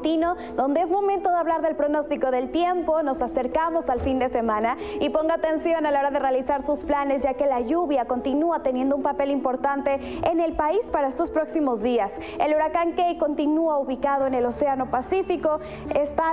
matutino, donde es momento de hablar del pronóstico del tiempo. Nos acercamos al fin de semana y ponga atención a la hora de realizar sus planes, ya que la lluvia continúa teniendo un papel importante en el país para estos próximos días. El huracán Key continúa ubicado en el Océano Pacífico, está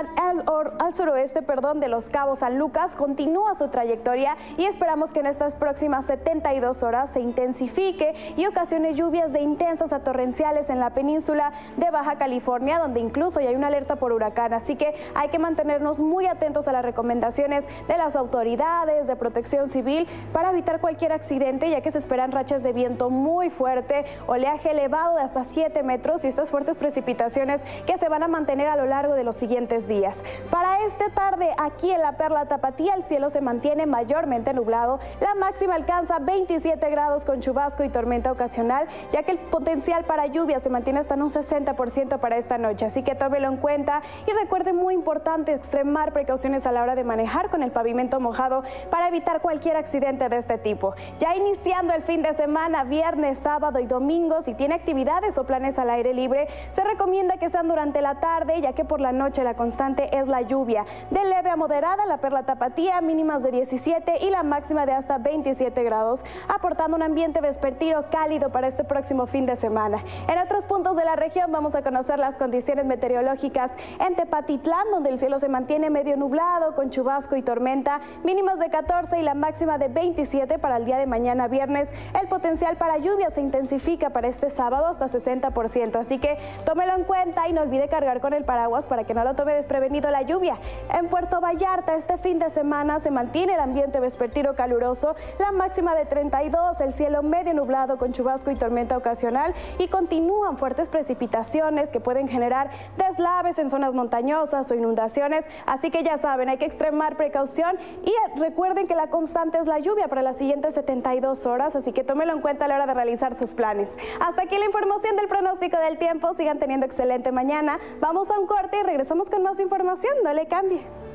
al suroeste de Los Cabos San Lucas, continúa su trayectoria y esperamos que en estas próximas 72 horas se intensifique y ocasione lluvias de intensas a torrenciales en la península de Baja California, donde incluso ya hay una alerta por huracán, así que hay que mantenernos muy atentos a las recomendaciones de las autoridades de protección civil para evitar cualquier accidente, ya que se esperan rachas de viento muy fuerte, oleaje elevado de hasta 7 metros y estas fuertes precipitaciones que se van a mantener a lo largo de los siguientes días. Para esta tarde, aquí en la Perla Tapatía, el cielo se mantiene mayormente nublado, la máxima alcanza 27 grados con chubasco y tormenta ocasional, ya que el potencial para lluvia se mantiene hasta en un 60% para esta noche, así que tómelo en cuenta y recuerde, muy importante, extremar precauciones a la hora de manejar con el pavimento mojado para evitar cualquier accidente de este tipo. Ya iniciando el fin de semana, viernes, sábado y domingo, si tiene actividades o planes al aire libre, se recomienda que sean durante la tarde, ya que por la noche la constante es la lluvia. De leve a moderada, la Perla Tapatía, mínimas de 17 y la máxima de hasta 27 grados, aportando un ambiente vespertino cálido para este próximo fin de semana. En otros puntos de la región vamos a conocer las condiciones meteorológicas en Tepatitlán, donde el cielo se mantiene medio nublado con chubasco y tormenta, mínimas de 14 y la máxima de 27 para el día de mañana viernes. El potencial para lluvia se intensifica para este sábado hasta 60%, así que tómelo en cuenta y no olvide cargar con el paraguas para que no lo tome desprevenido la lluvia. En Puerto Vallarta este fin de semana se mantiene el ambiente vespertino caluroso, la máxima de 32, el cielo medio nublado con chubasco y tormenta ocasional y continúan fuertes precipitaciones que pueden generar deslaves en zonas montañosas o inundaciones, así que ya saben, hay que extremar precaución y recuerden que la constante es la lluvia para las siguientes 72 horas, así que tómelo en cuenta a la hora de realizar sus planes. Hasta aquí la información del pronóstico del tiempo, sigan teniendo excelente mañana, vamos a un corte y regresamos con más información, no le cambie.